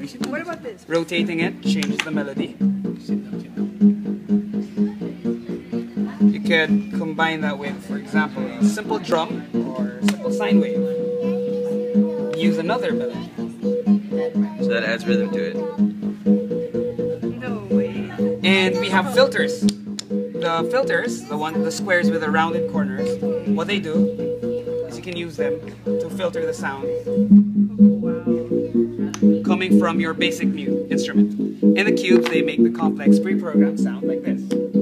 What about this? Rotating it changes the melody. You could combine that with, for example, a simple drum or a simple sine wave. Use another melody. So that adds rhythm to it. No way. And we have filters. The filters, the squares with the rounded corners, what they do is you can use them to filter the sound coming from your basic mute instrument. In the cubes, they make the complex pre-programmed sound like this.